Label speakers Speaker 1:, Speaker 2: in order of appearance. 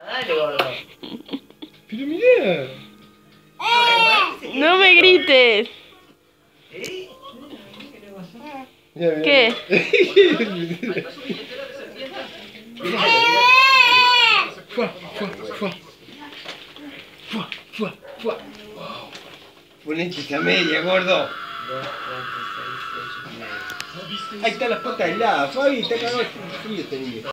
Speaker 1: Dale, gordo.
Speaker 2: Pero mirá.
Speaker 3: No me grites.
Speaker 1: ¿Eh?
Speaker 2: Mirá, mirá.
Speaker 3: ¿Qué?
Speaker 2: Fua, fua, fua. Fua, fua, fua. Wow. Ponete esa media, gordo.
Speaker 1: 2, 4, 6, 8, 9.
Speaker 2: Ahí está la pata helada, Fabi, está cagado de frío este niño.